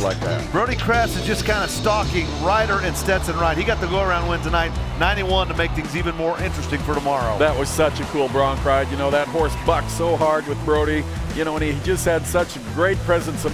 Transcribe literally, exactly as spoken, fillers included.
like that. Brody Cress is just kind of stalking Ryder and Stetson Wright. He got the go-around win tonight, ninety-one, to make things even more interesting for tomorrow. That was such a cool Bronc ride. You know, that horse bucked so hard with Brody, you know, and he just had such a great presence of